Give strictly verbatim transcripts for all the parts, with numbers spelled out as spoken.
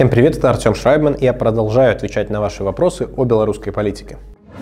Всем привет, это Артем Шрайбман, и я продолжаю отвечать на ваши вопросы о белорусской политике.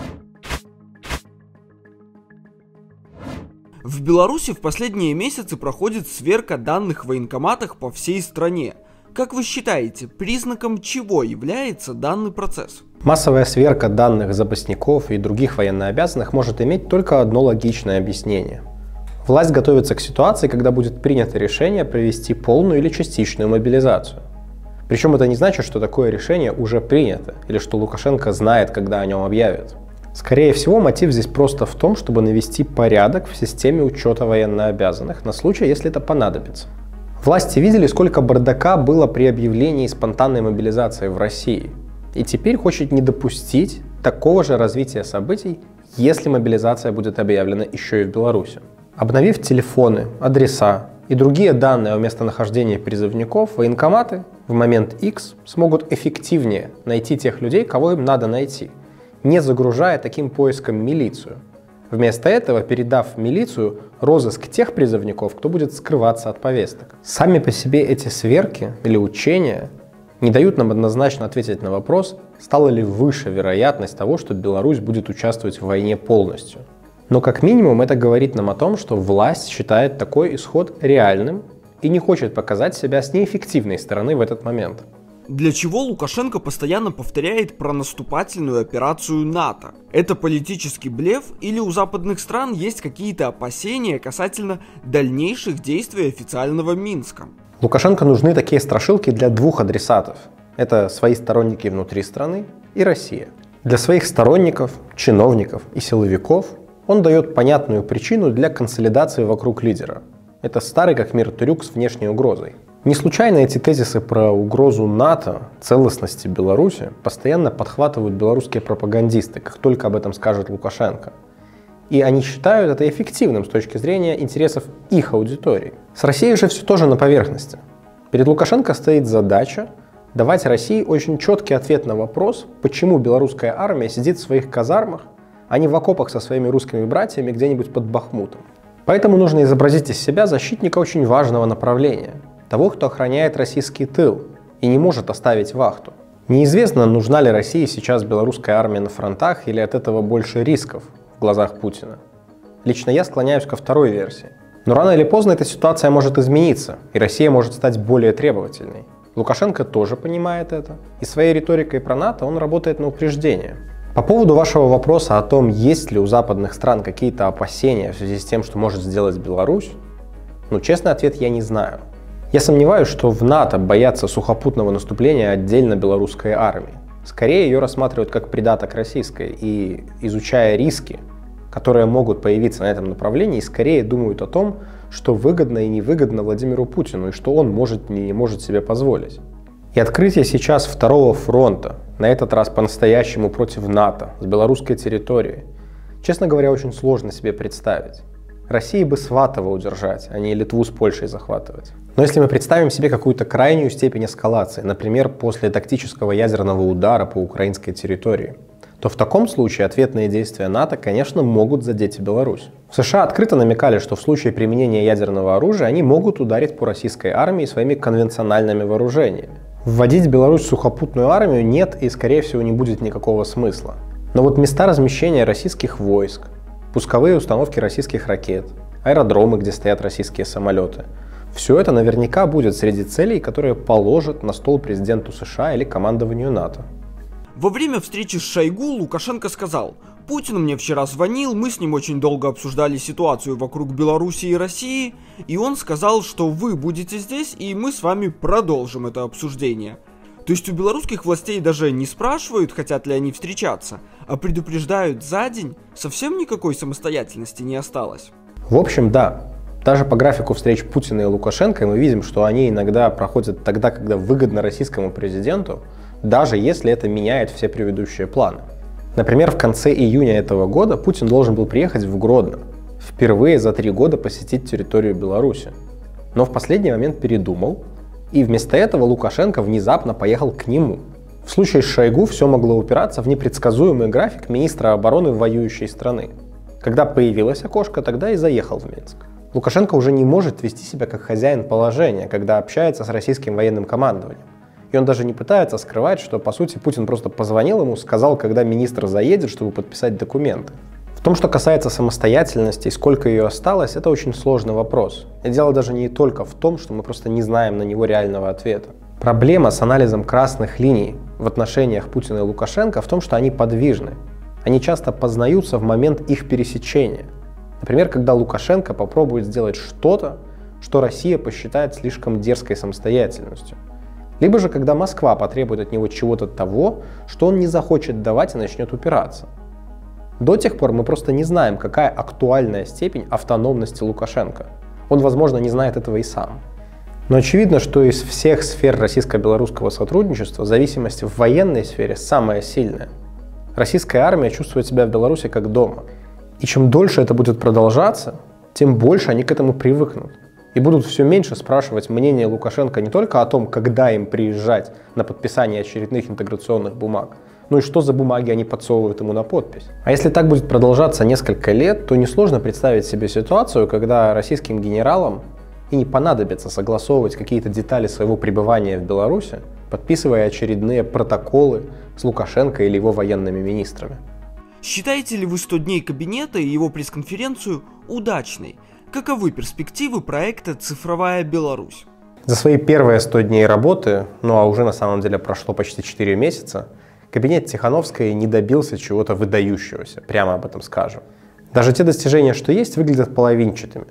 В Беларуси в последние месяцы проходит сверка данных в военкоматах по всей стране. Как вы считаете, признаком чего является данный процесс? Массовая сверка данных запасников и других военнообязанных может иметь только одно логичное объяснение. Власть готовится к ситуации, когда будет принято решение провести полную или частичную мобилизацию. Причем это не значит, что такое решение уже принято, или что Лукашенко знает, когда о нем объявят. Скорее всего, мотив здесь просто в том, чтобы навести порядок в системе учета военнообязанных на случай, если это понадобится. Власти видели, сколько бардака было при объявлении спонтанной мобилизации в России, и теперь хочет не допустить такого же развития событий, если мобилизация будет объявлена еще и в Беларуси. Обновив телефоны, адреса и другие данные о местонахождении призывников, военкоматы в момент X смогут эффективнее найти тех людей, кого им надо найти, не загружая таким поиском милицию. Вместо этого передав в милицию розыск тех призывников, кто будет скрываться от повесток. Сами по себе эти сверки или учения не дают нам однозначно ответить на вопрос, стала ли выше вероятность того, что Беларусь будет участвовать в войне полностью. Но как минимум это говорит нам о том, что власть считает такой исход реальным и не хочет показать себя с неэффективной стороны в этот момент. Для чего Лукашенко постоянно повторяет про наступательную операцию НАТО? Это политический блеф или у западных стран есть какие-то опасения касательно дальнейших действий официального Минска? Лукашенко нужны такие страшилки для двух адресатов. Это свои сторонники внутри страны и Россия. Для своих сторонников, чиновников и силовиков он дает понятную причину для консолидации вокруг лидера. Это старый как мир трюк с внешней угрозой. Не случайно эти тезисы про угрозу НАТО, целостности Беларуси постоянно подхватывают белорусские пропагандисты, как только об этом скажет Лукашенко. И они считают это эффективным с точки зрения интересов их аудитории. С Россией же все тоже на поверхности. Перед Лукашенко стоит задача давать России очень четкий ответ на вопрос, почему белорусская армия сидит в своих казармах, а не в окопах со своими русскими братьями где-нибудь под Бахмутом. Поэтому нужно изобразить из себя защитника очень важного направления. Того, кто охраняет российский тыл и не может оставить вахту. Неизвестно, нужна ли России сейчас белорусская армия на фронтах или от этого больше рисков в глазах Путина. Лично я склоняюсь ко второй версии. Но рано или поздно эта ситуация может измениться, и Россия может стать более требовательной. Лукашенко тоже понимает это, и своей риторикой про НАТО он работает на упреждение. По поводу вашего вопроса о том, есть ли у западных стран какие-то опасения в связи с тем, что может сделать Беларусь, ну, честный ответ я не знаю. Я сомневаюсь, что в НАТО боятся сухопутного наступления отдельно белорусской армии. Скорее ее рассматривают как придаток российской и, изучая риски, которые могут появиться на этом направлении, скорее думают о том, что выгодно и невыгодно Владимиру Путину и что он может или не может себе позволить. И открытие сейчас второго фронта, на этот раз по-настоящему против НАТО, с белорусской территории, честно говоря, очень сложно себе представить. России бы Сватово удержать, а не Литву с Польшей захватывать. Но если мы представим себе какую-то крайнюю степень эскалации, например, после тактического ядерного удара по украинской территории, то в таком случае ответные действия НАТО, конечно, могут задеть и Беларусь. В США открыто намекали, что в случае применения ядерного оружия они могут ударить по российской армии своими конвенциональными вооружениями. Вводить в Беларусь сухопутную армию нет и, скорее всего, не будет никакого смысла. Но вот места размещения российских войск, пусковые установки российских ракет, аэродромы, где стоят российские самолеты, все это наверняка будет среди целей, которые положат на стол президенту США или командованию НАТО. Во время встречи с Шойгу Лукашенко сказал: «Путин мне вчера звонил, мы с ним очень долго обсуждали ситуацию вокруг Беларуси и России, и он сказал, что вы будете здесь, и мы с вами продолжим это обсуждение». То есть у белорусских властей даже не спрашивают, хотят ли они встречаться, а предупреждают за день, совсем никакой самостоятельности не осталось. В общем, да. Даже по графику встреч Путина и Лукашенко мы видим, что они иногда проходят тогда, когда выгодно российскому президенту, даже если это меняет все предыдущие планы. Например, в конце июня этого года Путин должен был приехать в Гродно, впервые за три года посетить территорию Беларуси. Но в последний момент передумал, и вместо этого Лукашенко внезапно поехал к нему. В случае с Шойгу все могло упираться в непредсказуемый график министра обороны воюющей страны. Когда появилось окошко, тогда и заехал в Минск. Лукашенко уже не может вести себя как хозяин положения, когда общается с российским военным командованием. И он даже не пытается скрывать, что, по сути, Путин просто позвонил ему, сказал, когда министр заедет, чтобы подписать документы. В том, что касается самостоятельности и сколько ее осталось, это очень сложный вопрос. И дело даже не только в том, что мы просто не знаем на него реального ответа. Проблема с анализом красных линий в отношениях Путина и Лукашенко в том, что они подвижны. Они часто познаются в момент их пересечения. Например, когда Лукашенко попробует сделать что-то, что Россия посчитает слишком дерзкой самостоятельностью. Либо же, когда Москва потребует от него чего-то того, что он не захочет давать и начнет упираться. До тех пор мы просто не знаем, какая актуальная степень автономности Лукашенко. Он, возможно, не знает этого и сам. Но очевидно, что из всех сфер российско-белорусского сотрудничества зависимость в военной сфере самая сильная. Российская армия чувствует себя в Беларуси как дома. И чем дольше это будет продолжаться, тем больше они к этому привыкнут. И будут все меньше спрашивать мнение Лукашенко не только о том, когда им приезжать на подписание очередных интеграционных бумаг, ну и что за бумаги они подсовывают ему на подпись. А если так будет продолжаться несколько лет, то несложно представить себе ситуацию, когда российским генералам и не понадобится согласовывать какие-то детали своего пребывания в Беларуси, подписывая очередные протоколы с Лукашенко или его военными министрами. Считаете ли вы сто дней кабинета и его пресс-конференцию удачной? Каковы перспективы проекта «Цифровая Беларусь»? За свои первые сто дней работы, ну а уже на самом деле прошло почти четыре месяца, кабинет Тихановской не добился чего-то выдающегося, прямо об этом скажем. Даже те достижения, что есть, выглядят половинчатыми.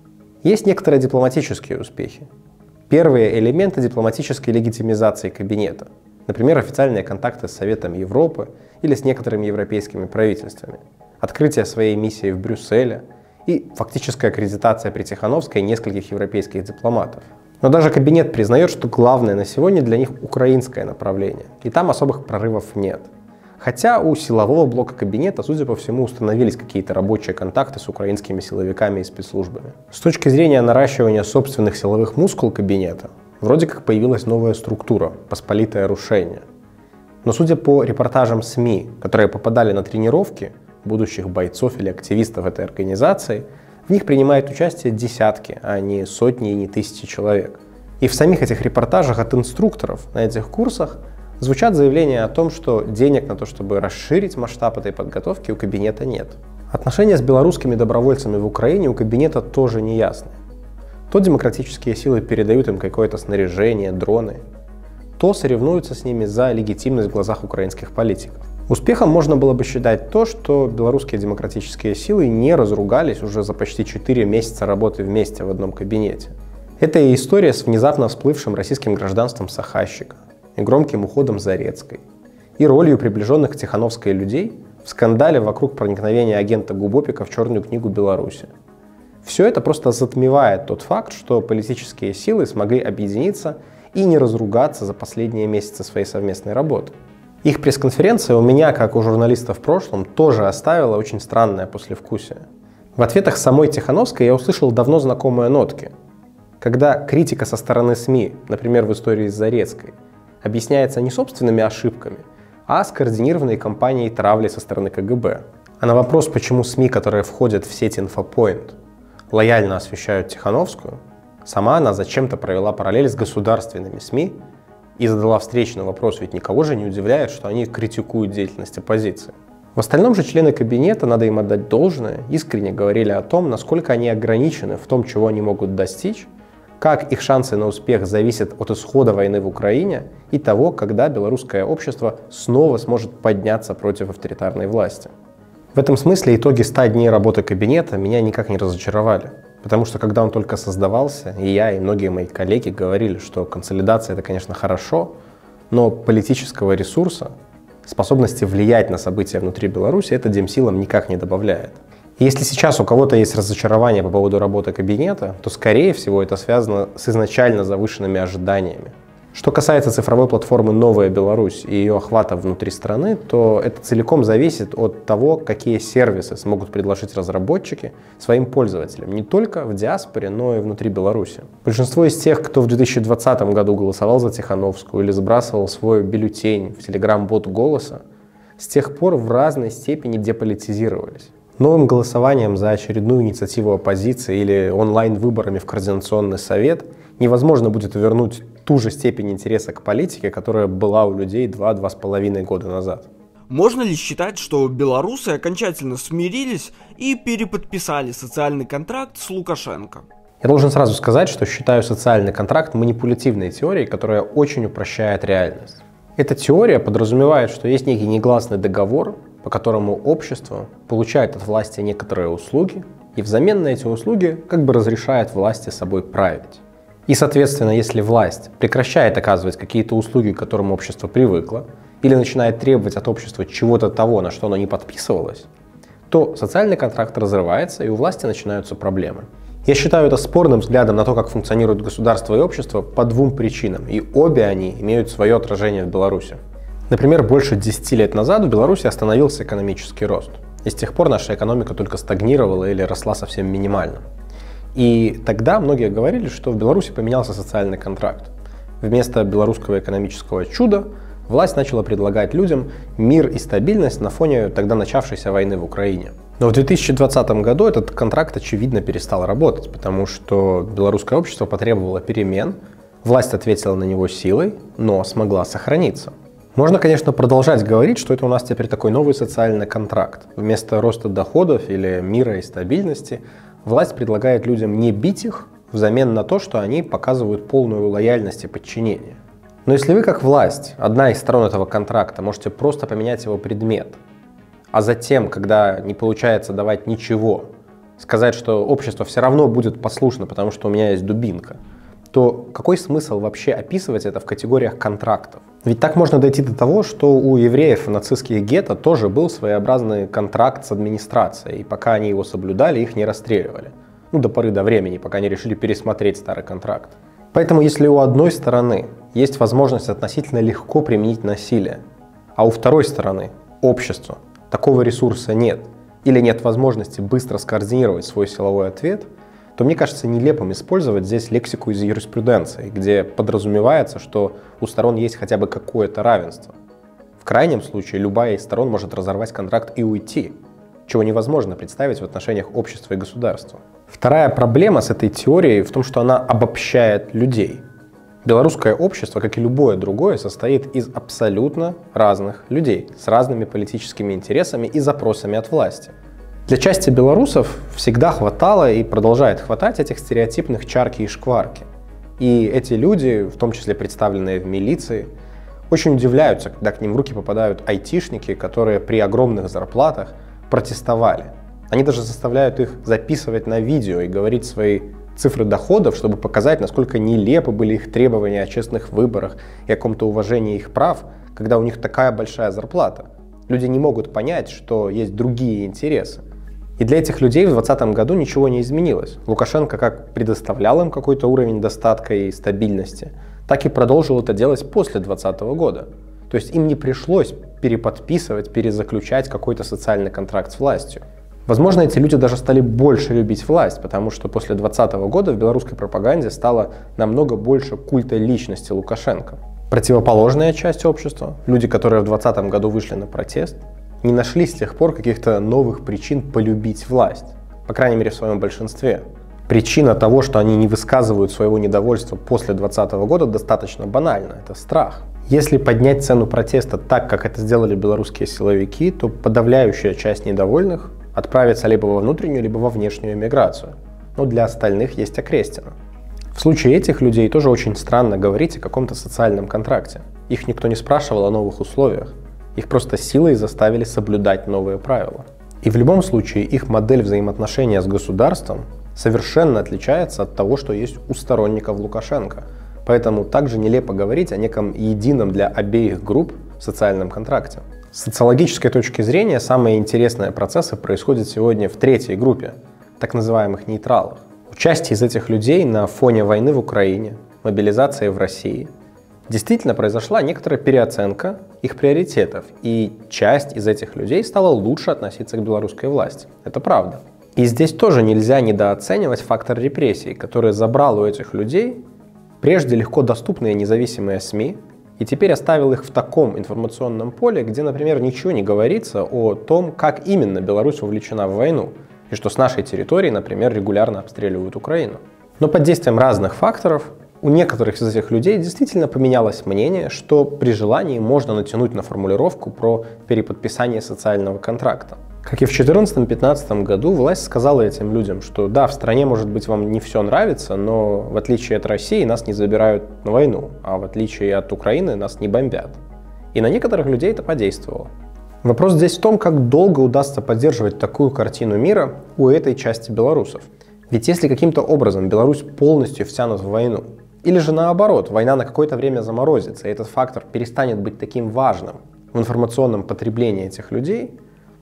Есть некоторые дипломатические успехи. Первые элементы дипломатической легитимизации кабинета. Например, официальные контакты с Советом Европы или с некоторыми европейскими правительствами. Открытие своей миссии в Брюсселе и фактическая аккредитация при Тихановской нескольких европейских дипломатов. Но даже кабинет признает, что главное на сегодня для них украинское направление, и там особых прорывов нет. Хотя у силового блока кабинета, судя по всему, установились какие-то рабочие контакты с украинскими силовиками и спецслужбами. С точки зрения наращивания собственных силовых мускул кабинета, вроде как появилась новая структура – посполитое рушение. Но судя по репортажам СМИ, которые попадали на тренировки будущих бойцов или активистов этой организации, в них принимают участие десятки, а не сотни и не тысячи человек. И в самих этих репортажах от инструкторов на этих курсах звучат заявления о том, что денег на то, чтобы расширить масштаб этой подготовки, у кабинета нет. Отношения с белорусскими добровольцами в Украине у кабинета тоже не ясны. То демократические силы передают им какое-то снаряжение, дроны, то соревнуются с ними за легитимность в глазах украинских политиков. Успехом можно было бы считать то, что белорусские демократические силы не разругались уже за почти четыре месяца работы вместе в одном кабинете. Это и история с внезапно всплывшим российским гражданством Сахащика, и громким уходом Зарецкой, и ролью приближенных к Тихановской людей в скандале вокруг проникновения агента Губопика в Черную книгу Беларуси. Все это просто затмевает тот факт, что политические силы смогли объединиться и не разругаться за последние месяцы своей совместной работы. Их пресс-конференция у меня, как у журналиста в прошлом, тоже оставила очень странное послевкусие. В ответах самой Тихановской я услышал давно знакомые нотки. Когда критика со стороны СМИ, например, в истории с Зарецкой, объясняется не собственными ошибками, а скоординированной кампанией травли со стороны ка гэ бэ. А на вопрос, почему СМИ, которые входят в сеть Инфопоинт, лояльно освещают Тихановскую, сама она зачем-то провела параллель с государственными СМИ и задала встречный вопрос, ведь никого же не удивляет, что они критикуют деятельность оппозиции. В остальном же члены кабинета, надо им отдать должное, искренне говорили о том, насколько они ограничены в том, чего они могут достичь, как их шансы на успех зависят от исхода войны в Украине и того, когда белорусское общество снова сможет подняться против авторитарной власти. В этом смысле итоги ста дней работы кабинета меня никак не разочаровали. Потому что когда он только создавался, и я, и многие мои коллеги говорили, что консолидация — это, конечно, хорошо, но политического ресурса, способности влиять на события внутри Беларуси, это демсилам никак не добавляет. И если сейчас у кого-то есть разочарование по поводу работы кабинета, то, скорее всего, это связано с изначально завышенными ожиданиями. Что касается цифровой платформы «Новая Беларусь» и ее охвата внутри страны, то это целиком зависит от того, какие сервисы смогут предложить разработчики своим пользователям, не только в диаспоре, но и внутри Беларуси. Большинство из тех, кто в две тысячи двадцатом году голосовал за Тихановскую или сбрасывал свой бюллетень в телеграм-бот «Голоса», с тех пор в разной степени деполитизировались. Новым голосованием за очередную инициативу оппозиции или онлайн-выборами в Координационный совет невозможно будет вернуть ту же степень интереса к политике, которая была у людей два-два с половиной года назад. Можно ли считать, что белорусы окончательно смирились и переподписали социальный контракт с Лукашенко? Я должен сразу сказать, что считаю социальный контракт манипулятивной теорией, которая очень упрощает реальность. Эта теория подразумевает, что есть некий негласный договор, по которому общество получает от власти некоторые услуги, и взамен на эти услуги как бы разрешает власти собой править. И, соответственно, если власть прекращает оказывать какие-то услуги, к которым общество привыкло, или начинает требовать от общества чего-то того, на что оно не подписывалось, то социальный контракт разрывается, и у власти начинаются проблемы. Я считаю это спорным взглядом на то, как функционирует государство и общество, по двум причинам, и обе они имеют свое отражение в Беларуси. Например, больше десяти лет назад в Беларуси остановился экономический рост, и с тех пор наша экономика только стагнировала или росла совсем минимально. И тогда многие говорили, что в Беларуси поменялся социальный контракт. Вместо белорусского экономического чуда власть начала предлагать людям мир и стабильность на фоне тогда начавшейся войны в Украине. Но в две тысячи двадцатом году этот контракт, очевидно, перестал работать, потому что белорусское общество потребовало перемен, власть ответила на него силой, но смогла сохраниться. Можно, конечно, продолжать говорить, что это у нас теперь такой новый социальный контракт. Вместо роста доходов или мира и стабильности власть предлагает людям не бить их взамен на то, что они показывают полную лояльность и подчинение. Но если вы, как власть, одна из сторон этого контракта, можете просто поменять его предмет, а затем, когда не получается давать ничего, сказать, что общество все равно будет послушно, потому что у меня есть дубинка, то какой смысл вообще описывать это в категориях контрактов? Ведь так можно дойти до того, что у евреев в нацистских гетто тоже был своеобразный контракт с администрацией, и пока они его соблюдали, их не расстреливали. Ну, до поры до времени, пока не решили пересмотреть старый контракт. Поэтому, если у одной стороны есть возможность относительно легко применить насилие, а у второй стороны, общества, такого ресурса нет, или нет возможности быстро скоординировать свой силовой ответ, то мне кажется нелепым использовать здесь лексику из юриспруденции, где подразумевается, что у сторон есть хотя бы какое-то равенство. В крайнем случае, любая из сторон может разорвать контракт и уйти, чего невозможно представить в отношениях общества и государства. Вторая проблема с этой теорией в том, что она обобщает людей. Белорусское общество, как и любое другое, состоит из абсолютно разных людей, с разными политическими интересами и запросами от власти. Для части белорусов всегда хватало и продолжает хватать этих стереотипных чарки и шкварки. И эти люди, в том числе представленные в милиции, очень удивляются, когда к ним в руки попадают айтишники, которые при огромных зарплатах протестовали. Они даже заставляют их записывать на видео и говорить свои цифры доходов, чтобы показать, насколько нелепы были их требования о честных выборах и о каком-то уважении их прав, когда у них такая большая зарплата. Люди не могут понять, что есть другие интересы. И для этих людей в двадцатом году ничего не изменилось. Лукашенко как предоставлял им какой-то уровень достатка и стабильности, так и продолжил это делать после двадцатого года. То есть им не пришлось переподписывать, перезаключать какой-то социальный контракт с властью. Возможно, эти люди даже стали больше любить власть, потому что после двадцатого года в белорусской пропаганде стало намного больше культа личности Лукашенко. Противоположная часть общества, люди, которые в двадцатом году вышли на протест, не нашли с тех пор каких-то новых причин полюбить власть, по крайней мере в своем большинстве. Причина того, что они не высказывают своего недовольства после двадцатого года, достаточно банальна – это страх. Если поднять цену протеста так, как это сделали белорусские силовики, то подавляющая часть недовольных отправится либо во внутреннюю, либо во внешнюю эмиграцию. Но для остальных есть окрестина. В случае этих людей тоже очень странно говорить о каком-то социальном контракте. Их никто не спрашивал о новых условиях. Их просто силой заставили соблюдать новые правила. И в любом случае их модель взаимоотношения с государством совершенно отличается от того, что есть у сторонников Лукашенко. Поэтому также нелепо говорить о неком едином для обеих групп социальном контракте. С социологической точки зрения самые интересные процессы происходят сегодня в третьей группе, так называемых нейтралах. У части из этих людей на фоне войны в Украине, мобилизации в России, действительно произошла некоторая переоценка их приоритетов, и часть из этих людей стала лучше относиться к белорусской власти. Это правда. И здесь тоже нельзя недооценивать фактор репрессий, который забрал у этих людей прежде легко доступные независимые СМИ, и теперь оставил их в таком информационном поле, где, например, ничего не говорится о том, как именно Беларусь вовлечена в войну, и что с нашей территории, например, регулярно обстреливают Украину. Но под действием разных факторов у некоторых из этих людей действительно поменялось мнение, что при желании можно натянуть на формулировку про переподписание социального контракта. Как и в две тысячи четырнадцатом-две тысячи пятнадцатом году, власть сказала этим людям, что да, в стране, может быть, вам не все нравится, но в отличие от России нас не забирают на войну, а в отличие от Украины нас не бомбят. И на некоторых людей это подействовало. Вопрос здесь в том, как долго удастся поддерживать такую картину мира у этой части белорусов. Ведь если каким-то образом Беларусь полностью втянут в войну, или же наоборот, война на какое-то время заморозится, и этот фактор перестанет быть таким важным в информационном потреблении этих людей,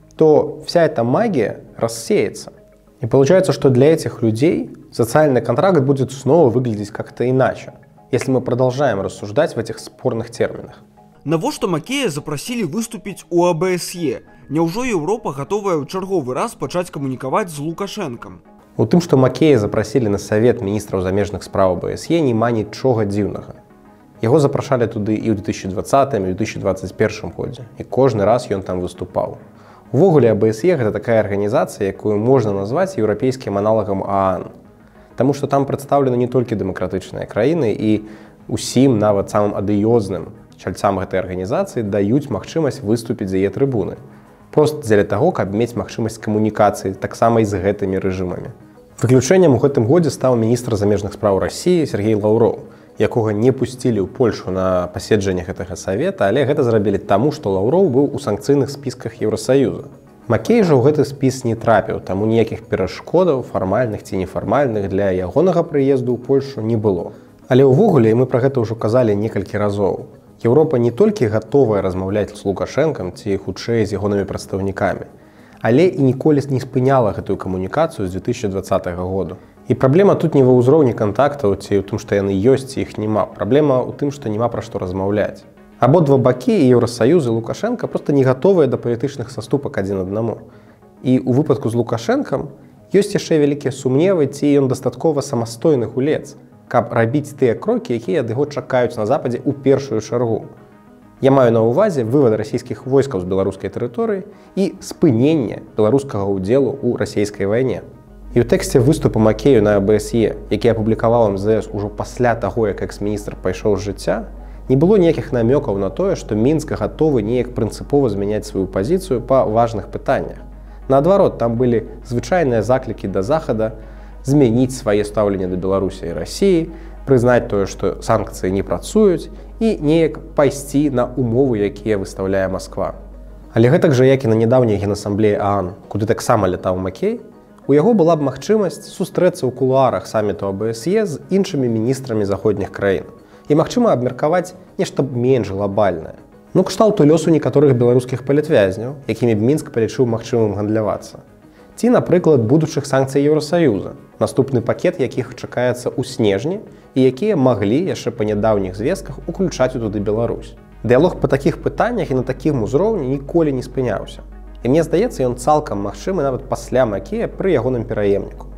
то вся эта магия рассеется. И получается, что для этих людей социальный контракт будет снова выглядеть как-то иначе, если мы продолжаем рассуждать в этих спорных терминах. Навошта Макея запросілі выступіць у А Бэ Эс Е? Няўжо Еўропа гатовая ў чарговы раз пачаць камунікаваць з Лукашэнкам? У тым, што Макея запрасілі на савет міністраў замежных спраў А Бэ Эс Е, няма нічога дзіўнага. Яго запрашалі туды і ў две тысячи двадцатым, і ў две тысячи двадцать первым годзе, і кожны раз ён там выступаў. Увогуле, А Бэ Эс Е – гэта такая арганізацыя, якую можна назваць еўрапейскім аналагам А А Н. Таму што там прадстаўлены не толькі дэмакратычныя краіны, і усім, нават самым адыёзным чальцам гэтай арганізацыі даюць магчымасць выступіць з яе трыбуны. Проста дзеля таго, каб мець магчымасць камунікацыі таксама і з гэтымі рэжымамі. Выключэннем у гэтым годзе стаў міністр замежных спраў Расіі Сергей Лаўроў, якога не пусцілі ў Польшу на паседжаннях гэтага савета, але гэта зрабілі таму, што Лаўроў быў у санкцыйных спісках Еўрасаюза. Макей жа ў гэты спіс не трапіў, таму ніякіх перашкодаў, фармальных ці нефармальных для ягонага прыезду ў Польшу не было. Але ўвогуле, і мы пра гэта ўжо казалі некалькі разоў, Еўропа не толькі гатовая размаўляць з Лукашэнкам ці хутчэй з ягонымі прадстаўнікамі, але і ніколі не спыняла гэтую камунікацыю з две тысячи двадцатага году. І праблема тут не ва ўзроўні кантактаў ці ў тым, што яны ёсць, ці іх няма. Праблема ў тым, што няма пра што размаўляць. Абодва бакі, і Еўрасаюз, і Лукашэнка, проста не гатовыя да палітычных саступак адзін аднаму. І ў выпадку з Лукашэнкам ёсць яшчэ вялікія сумневы, ці ён дастаткова самастойны гулец, каб рабіць тыя крокі, якія ад яго чакаюць на Западзе ў першую чаргу. Я маю на ўвазе вывад расійскіх войскаў з беларускай тэрыторыі і спыненне беларускага ўдзелу ў расійскай вайне. І ў тэксце выступу Макею на А Бэ Эс Е, які апублікаваў Эм Зэ Эс ужо пасля таго, як экс-міністр пайшоў з жыцця, не было ніякіх намёкаў на тое, што Мінск гатовы неяк прынцыпова змяняць сваю пазіцыю па важных пытаннях. Наадварот, там былі звычайныя заклікі да Захада змяніць свае стаўленне да Беларусі і Расіі, прызнаць тое, што санкцыі не працуюць і неяк пайсці на умовы, якія выстаўляе Масква. Але гэтак жа, як і на нядаўняй генасамблеі А А Н, куды таксама лятаў Макей, у яго была б магчымасць сустрэцца ў кулуарах саміту А Бэ Эс Е з іншымі міністрамі заходніх краін і, магчыма, абмеркаваць нешта менш глобальнае. Ну, кшталту лёсу некаторых беларускіх палітвязняў, якімі б Мінск палічыў магчымым гандлявацца. Ці, напрыклад, будучых санкцый Еўрасаюза, наступны пакет якіх чакаецца ў снежні і якія маглі яшчэ па нядаўніх звестках уключаць у туды Беларусь. Дыялог па такіх пытаннях і на такім узроўні ніколі не спыняўся. І мне здаецца, ён цалкам магчымы нават пасля Макея пры ягоным пераемніку.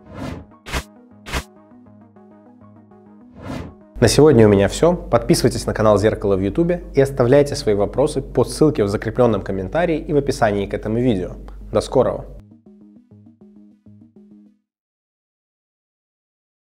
На сегодня у меня все. Подписывайтесь на канал Зеркало в Ютубе и оставляйте свои вопросы по ссылке в закрепленном комментарии и в описании к этому видео. До скорого!